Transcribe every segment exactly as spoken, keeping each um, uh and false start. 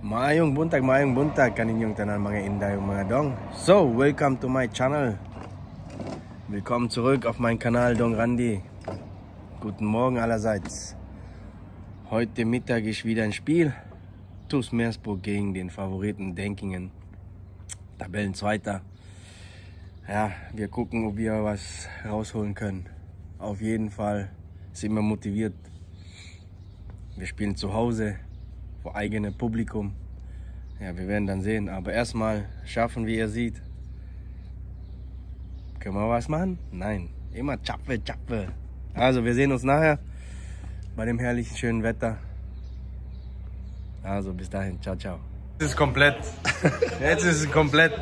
Maayong buntag, maayong buntag kaninyong tanan mga inday mga dong. So, welcome to my channel. Willkommen zurück auf meinen Kanal Dong Randy. Guten Morgen allerseits. Heute Mittag ist wieder ein Spiel. TuS Meersburg gegen den Favoriten Denkingen. Tabellenzweiter. Ja, wir gucken, ob wir was rausholen können. Auf jeden Fall sind wir motiviert. Wir spielen zu Hause vor eigenem Publikum. Ja, wir werden dann sehen. Aber erstmal schaffen, wie ihr seht. Können wir was machen? Nein. Immer Tschapfe, Tschapfe. Also, wir sehen uns nachher bei dem herrlichen, schönen Wetter. Also, bis dahin. Ciao, ciao. Jetzt ist komplett. Jetzt ist es komplett.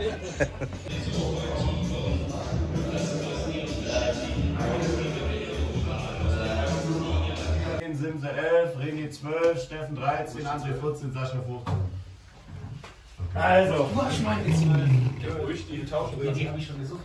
Simse elf, René zwölf, Steffen dreizehn, André vierzehn, Sascha fünfzehn. Okay. Also, was meint ihr zwölf? Ruhig, die tauschen. Die haben mich schon gesucht.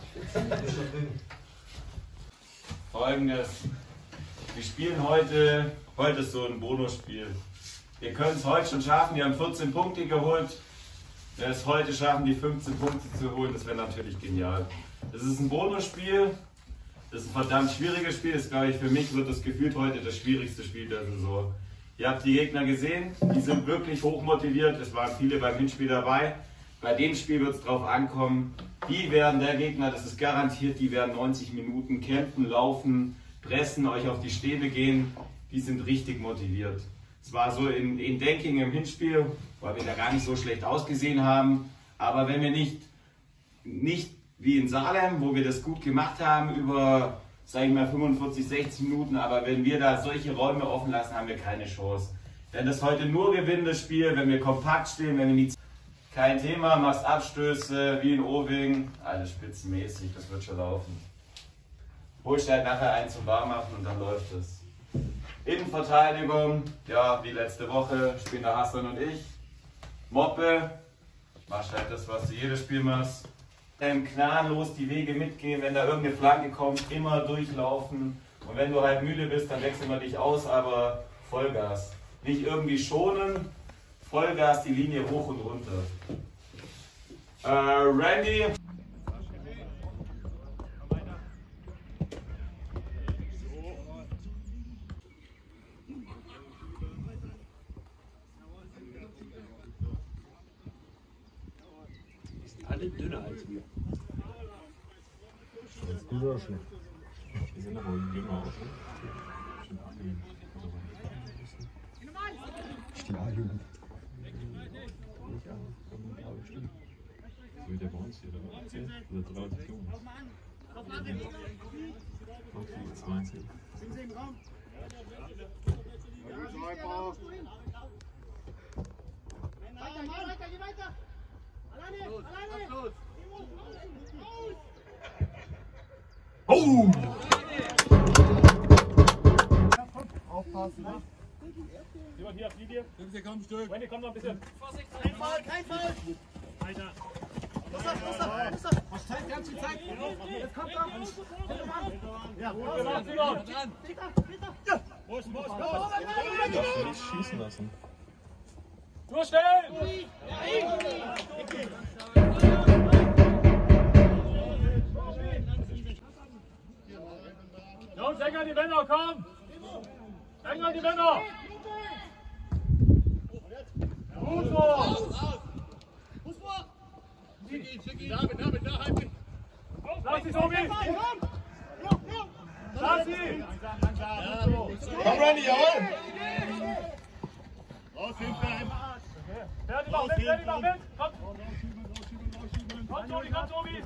Folgendes: Wir spielen heute, heute ist so ein Bonusspiel. Wir können es heute schon schaffen, wir haben vierzehn Punkte geholt. Wenn wir es heute schaffen, die fünfzehn Punkte zu holen, das wäre natürlich genial. Das ist ein Bonusspiel. Das ist ein verdammt schwieriges Spiel. Das, glaube ich, für mich wird das gefühlt heute das schwierigste Spiel der Saison. Ihr habt die Gegner gesehen, die sind wirklich hoch motiviert. Es waren viele beim Hinspiel dabei. Bei dem Spiel wird es darauf ankommen, die werden der Gegner, das ist garantiert, die werden neunzig Minuten kämpfen, laufen, pressen, euch auf die Stäbe gehen. Die sind richtig motiviert. Es war so in, in Denking im Hinspiel, weil wir da gar nicht so schlecht ausgesehen haben. Aber wenn wir nicht, nicht wie in Salem, wo wir das gut gemacht haben, über, sag ich mal, fünfundvierzig, sechzig Minuten, aber wenn wir da solche Räume offen lassen, haben wir keine Chance. Wenn das heute nur gewinnt, das Spiel, wenn wir kompakt stehen, wenn wir nicht... Kein Thema, machst Abstöße, wie in Oving, alles spitzenmäßig, das wird schon laufen. Holst halt nachher ein zum Warmmachen und dann läuft es. Innenverteidigung, ja, wie letzte Woche, spielen der Hassan und ich. Moppe, machst halt das, was du jedes Spiel machst. Gnadenlos die Wege mitgehen, wenn da irgendeine Flanke kommt, immer durchlaufen. Und wenn du halt müde bist, dann wechseln wir dich aus, aber Vollgas. Nicht irgendwie schonen, Vollgas die Linie hoch und runter. Äh, Randy. Alle dünner als wir. Das ist gut oder schlecht? Die sind aber jünger auch schon. Stahlhügel. So wie der bei uns hier, oder zehn oder relativ jung ist. Okay, zwanzig. Weiter, geh weiter! Alleine, alleine! Oh! Aufpassen, ne? Jemand hier auf Linie? Fünfte Kampfstück. Wendy, komm noch ein bisschen. Vorsicht! Kein Fall, kein Fall! Weiter. Los, los, los, los! Hast Zeit, ganz viel Zeit! Jetzt kommt er! Ja, Genau, genau. Peter, Peter! Ja! Muss, muss, muss. Darfst du nicht schießen lassen. Durchstellen! Jungs, eng an die Männer, komm! Eng an die Männer! Gut so! David, David, da halten! Lass sie, Tobi! Lass sie! Komm, Randy, jawohl! Raus, hinten! Ferdi, mach mit, Ferdi, mach mit! Komm! Komm, Tobi, komm, Tobi!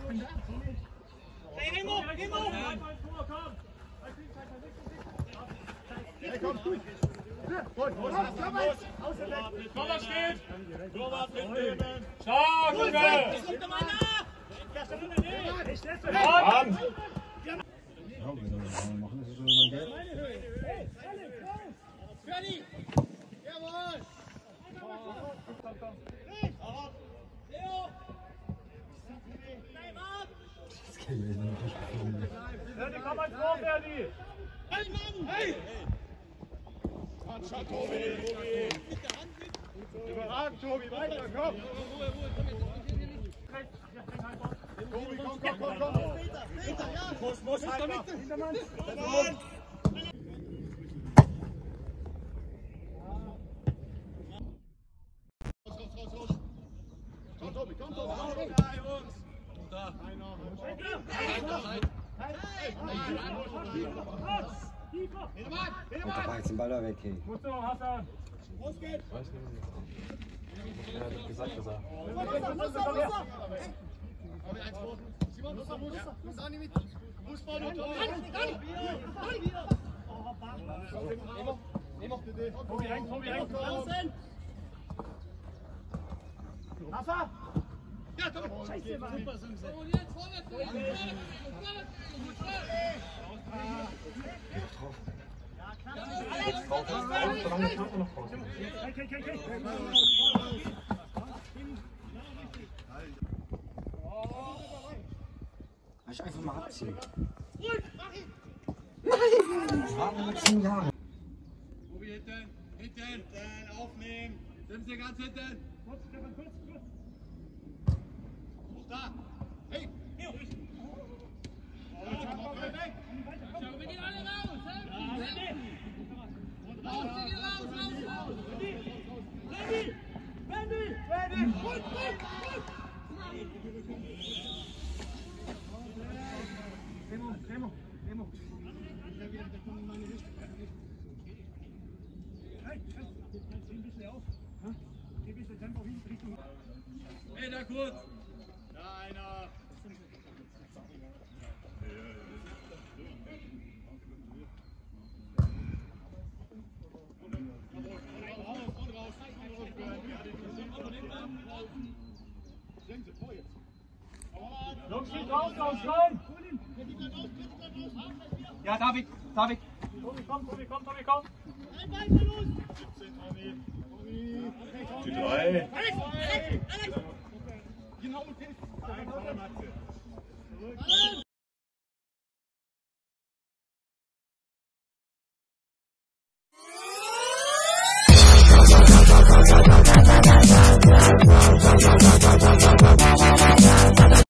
Hey, Remo, Remo! Komm! Hey, komm, gut! Komm, was steht! Stark, Junge! Ich komm doch mal nach! Mann! Ferdi! Jawohl! Leo! Bleib ab! Ferdi, komm mal vor, Ferdi! Hey, Mann! Hey! Tobi! Überragend, Tobi, weiter, komm! Tobi, komm, komm, komm, komm! Muss, muss, halt Hintermann! Hintermann! Raus, raus, raus, raus! Komm, Tobi, komm, Tobi! Ja, Jungs! Da! Einer! Und dabei jetzt den Ball da weg, hey. Gut so, Hassan. Los geht's! Weiß nicht. Er hat gesagt, dass er. Muster, Muster, Muster! Simon, Muster, Muster! Muss Anni mit! Fußball und Tor! Tobi, hängt, Tobi, hängt. Rafa! Ja, Tobi! Scheiße, Mann! Super, Jungs! Okay, okay, okay. Lass einfach mal abziehen. Nein! Warten wir zehn Jahre. Tobi, hinten! Hinten! Hinten! Aufnehmen! Sind Sie ganz hinten? Kurz, Stefan, kurz, kurz. Da! Hey! Wir gehen alle raus! Raus, wir gehen raus, raus, raus! Randy! Randy! Randy! Gut, gut, gut! Remo, Remo, Remo. Hey, hey, geh ein bisschen auf. Geh ein bisschen Tempo hin, Richtung. Hey, da kurz! Da einer! Jungs, geht raus, raus, rein! Ja, David! David! Tobi, komm, Tobi, komm, Tobi, komm! Die drei. Genau mit dem!